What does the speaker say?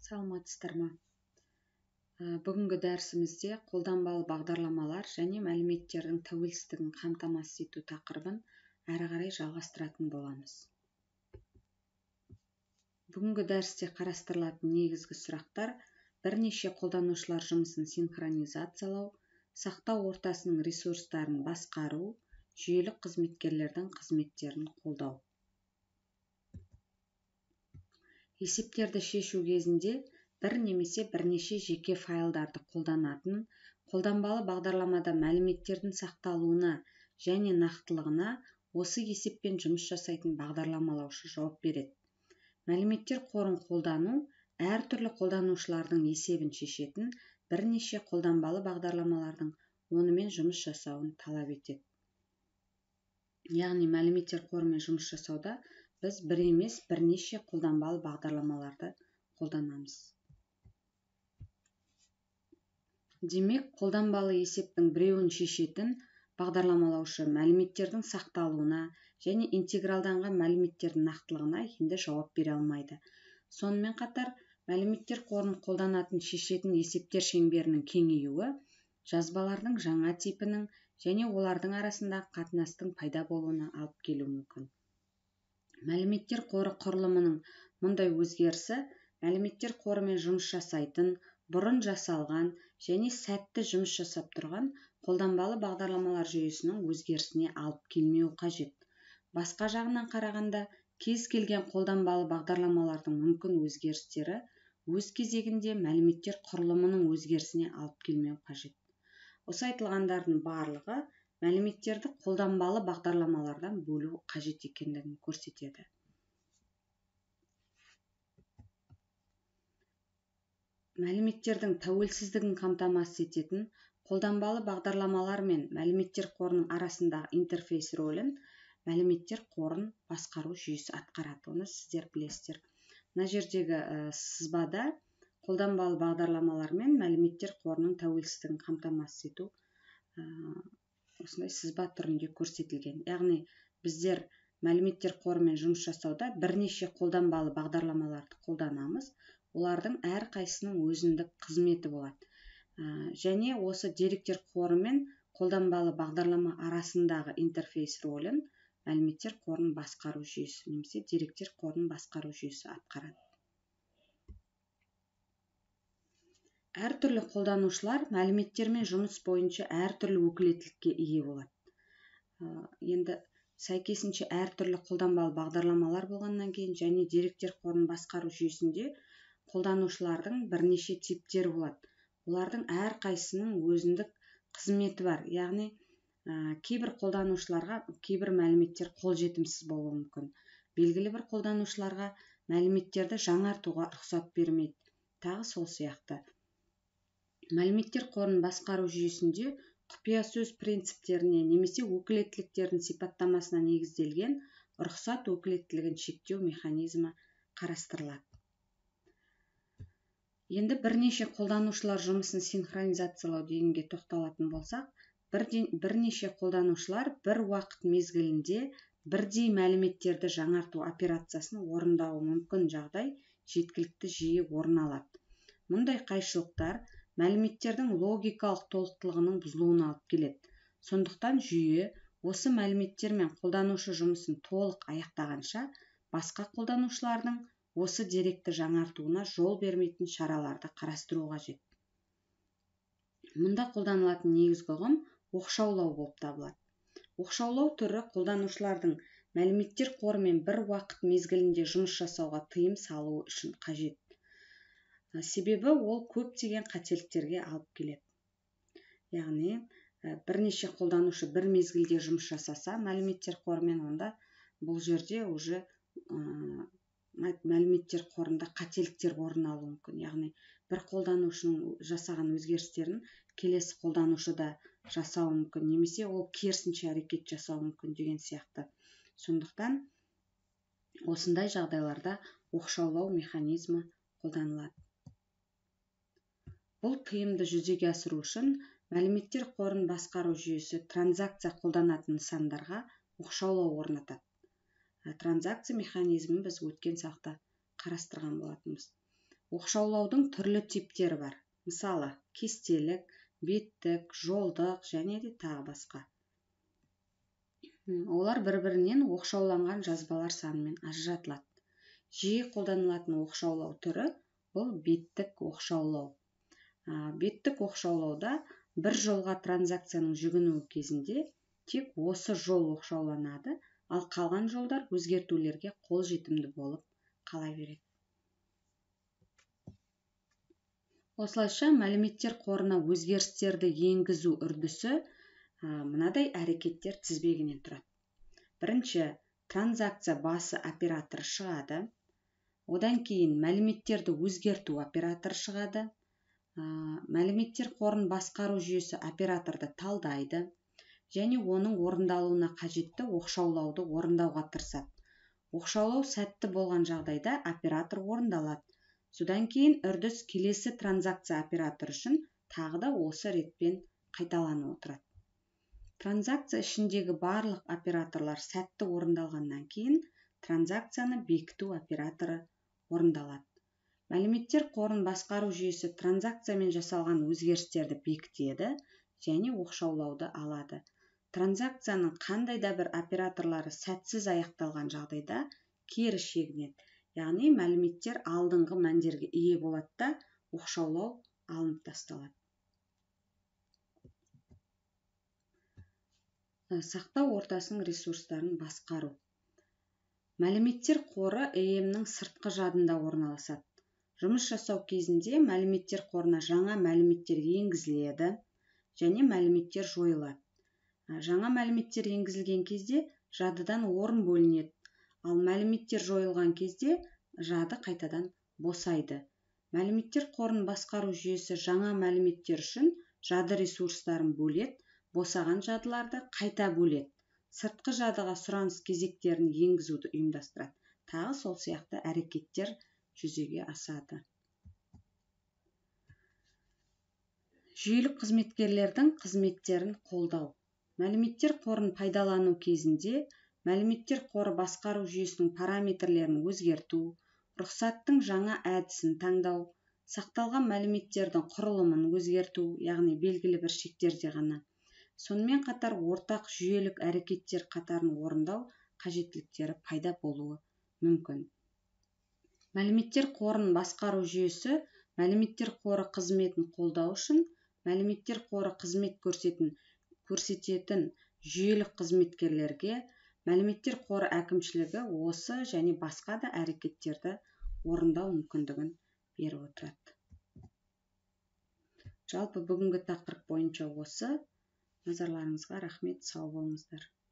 Саламатсыздар ма? Бүгінгі дәрісімізде қолданбалы бағдарламалар және мәліметтердің тәуелсіздігін қамтамасыз ету тақырыбын әрі қарай жалғастыратын боламыз. Бүгінгі дәрісте қарастырылатын негізгі сұрақтар: бірнеше қолданушылар жұмысын синхронизациялау, сақтау ортасының ресурстарын басқару, жүйелік қызметкерлердің қызметтерін қолдау. Есептерді шешу кезінде бір немесе бірнеше жеке файлдарды қолданатын, қолданбалы бағдарламада мәліметтердің сақталуына және нақтылығына осы есеппен жұмыс жасайтын бағдарламалаушы жауап береді. Мәліметтер қорын қолдану әртүрлі қолданушылардың есебін шешетін бірнеше қолданбалы бағдарламалардың онымен жұмыс жасауын талап етеді. Яғни мәліметтер қорымен жұмыс жасауда біз бір емес бірнеше қолданбалы бағдарламаларды қолданамыз. Демек, қолданбалы есептің біреуін шешетін бағдарламалаушы мәліметтердің сақталуына және интегралданған мәліметтердің нақтылығына енді жауап бере алмайды. Сонымен қатар, мәліметтер қорын қолданатын шешетін есептер шеңберінің кеңеюі жазбалардың жаңа типінің және олардың арасындағы қатынастың пайда болуына алып келуі мүмкін. Мәліметтер қоры құрылымының мұндай өзгерісі мәліметтер қорымен жұмыс жасайтын, бұрын жасалған және сәтті жұмыс жасап тұрған қолданбалы бағдарламалар жүйесінің өзгерісіне алып келмеуі қажет. Басқа жағынан қарағанда, кез келген қолданбалы бағдарламалардың мүмкін өзгерістері өз кезегінде мәліметтер құрылымының өзгерісіне алып келмеуі қажет. Осы айтылғандардың барлығы мәліметтерді қолданбалы бағдарламалардан бөлу қажет екендігін көрсетеді. Мәліметтердің тәуелсіздігін қамтамасыз ететін қолданбалы бағдарламалар мен мәліметтер қорының арасындағы интерфейс рөлін мәліметтер қорын басқару жүйесі атқарады. Оны сіздер білесіздер. Мына жердегі сызбада қолданбалы бағдарламалар мен мәліметтер қорының тәуелсіздігін қамтамасыз ету осындай сызба түрінде көрсетілген. Яғни біздер мәліметтер қорымен жұмыс жасауда бірнеше қолданбалы бағдарламаларды қолданамыз. Олардың әрқайсының өзіндік қызметі болады. Және осы деректер қоры мен қолданбалы бағдарлама арасындағы интерфейс рөлін мәліметтер қорын басқару жүйесі немесе деректер қорын басқару жүйесі атқарады. Әртүрлі қолданушылар мәліметтермен жұмыс бойынша әртүрлі өкілеттілікке ие болады. Енді сәйкесінше әртүрлі қолданбалы бағдарламалар болғаннан кейін және деректер қорын басқару жүйесінде қолданушылардың бірнеше типтері болады. Олардың әрқайсының өзіндік қызметі бар. Яғни кейбір қолданушыларға кейбір мәліметтер қолжетімсіз болуы мүмкін. Белгілі бір қолданушыларға мәліметтерді жаңартуға рұқсат бермейді. Тағы сол сияқты. Мәліметтер қорын басқару жүйесінде құпия сөз принциптеріне немесе өкілеттіліктердің сипаттамасына негізделген рұқсат өкілеттілігін шектеу механизмі қарастырылады. Енді бірнеше қолданушылар жұмысын синхронизациялау дегенге тоқталатын болсақ, бірнеше қолданушылар бір уақыт мезгілінде бірдей мәліметтерді жаңарту операциясын орындауы мүмкін жағдай жеткілікті жиі орын алады. Мұндай қайшылықтар мәліметтердің логикалық толықтылығының бұзылуына алып келеді. Сондықтан жүйе осы мәліметтер мен қолданушы жұмысын толық аяқтағанша басқа қолданушылардың осы деректі жаңартуына жол бермейтін шараларды қарастыру қажет. Мұнда қолданылатын негізгі ұғым оқшаулау болып табылады. Оқшаулау түрі қолданушылардың мәліметтер қорымен бір уақыт мезгілінде жұмыс жасауға тыйым салуы үшін қажет. Себебі ол көптеген қателіктерге алып келеді. Яғни, бірнеше қолданушы бір мезгілде жұмыс жасаса мәліметтер қорымен, онда бұл жерде уже мәліметтер қорында қателіктер орын алуы мүмкін. Яғни, бір қолданушының жасаған өзгерістерін келесі қолданушы да жасауы мүмкін, немесе ол керісінше әрекет жасауы мүмкін деген сияқты. Сондықтан осындай жағдайларда оқшаулау механизмі қолданылады. Бұл тыйымды жүзеге асыру үшін мәліметтер қорын басқару жүйесі транзакция қолданатын нысандарға оқшаулау орнатады. Транзакция механизмін біз өткен сабақта қарастырған болатынбыз. Оқшаулаудың түрлі типтері бар. Мысалы, кестелік, беттік, жолдық және де тағы басқа. Олар бір-бірінен оқшауланған жазбалар санымен ажыратылады. Жиі қолданылатын оқшаулау түрі бұл беттік оқшаулау. Беттік оқшаулауда бір жолға транзакцияның жүгінуі кезінде тек осы жол оқшауланады, ал қалған жолдар өзгертулерге қолжетімді болып қала береді. Осылайша мәліметтер қорына өзгерістерді енгізу үрдісі мынадай әрекеттер тізбегінен тұрады. Бірінші, транзакция басы операторы шығады. Одан кейін мәліметтерді өзгерту операторы шығады. Мәліметтер қорын басқару жүйесі операторды талдайды және оның орындалуына қажетті оқшаулауды орындауға тырысады. Оқшаулау сәтті болған жағдайда оператор орындалады. Содан кейін үрдіс келесі транзакция операторы үшін тағы да осы ретпен қайталанып отырады. Транзакция ішіндегі барлық операторлар сәтті орындалғаннан кейін транзакцияны бекіту операторы орындалады. Мәліметтер қорын басқару жүйесі транзакциямен жасалған өзгерістерді бекітеді және оқшаулауды алады. Транзакцияның қандай да бір операторлары сәтсіз аяқталған жағдайда кері шегінеді. Яғни мәліметтер алдыңғы мәндерге ие болады да оқшаулау алынып тасталады. Сақтау ортасының ресурстарын басқару. Мәліметтер қоры EM-нің сыртқы жадында орналасады. Жұмыс жасау кезінде мәліметтер қорына жаңа мәліметтер енгізіледі және мәліметтер жойылады. Жаңа мәліметтер енгізілген кезде жадыдан орын бөлінеді, ал мәліметтер жойылған кезде жады қайтадан босайды. Мәліметтер қорын басқару жүйесі жаңа мәліметтер үшін жады ресурстарын бөледі, босаған жадыларды қайта бөледі. Сыртқы жадыға сұраныс кезектерін енгізуді ұйымдастырады. Тағы сол сияқты әрекеттер жүзеге асады. Жүйелік қызметкерлердің қызметтерін қолдау. Мәліметтер қорын пайдалану кезінде мәліметтер қоры басқару жүйесінің параметрлерін өзгерту, рұқсаттың жаңа әдісін таңдау, сақталған мәліметтердің құрылымын өзгерту, яғни белгілі бір шектерде ғана. Сонымен қатар ортақ жүйелік әрекеттер қатарын орындау қажеттіліктері пайда болуы мүмкін. Мәліметтер қорын басқару жүйесі мәліметтер қоры қызметін қолдау үшін мәліметтер қоры қызмет көрсететін жүйелік қызметкерлерге мәліметтер қоры әкімшілігі осы және басқа да әрекеттерді орындау мүмкіндігін беріп отырады. Жалпы бүгінгі тақырып бойынша осы. Назарларыңызға рахмет, сау болыңыздар.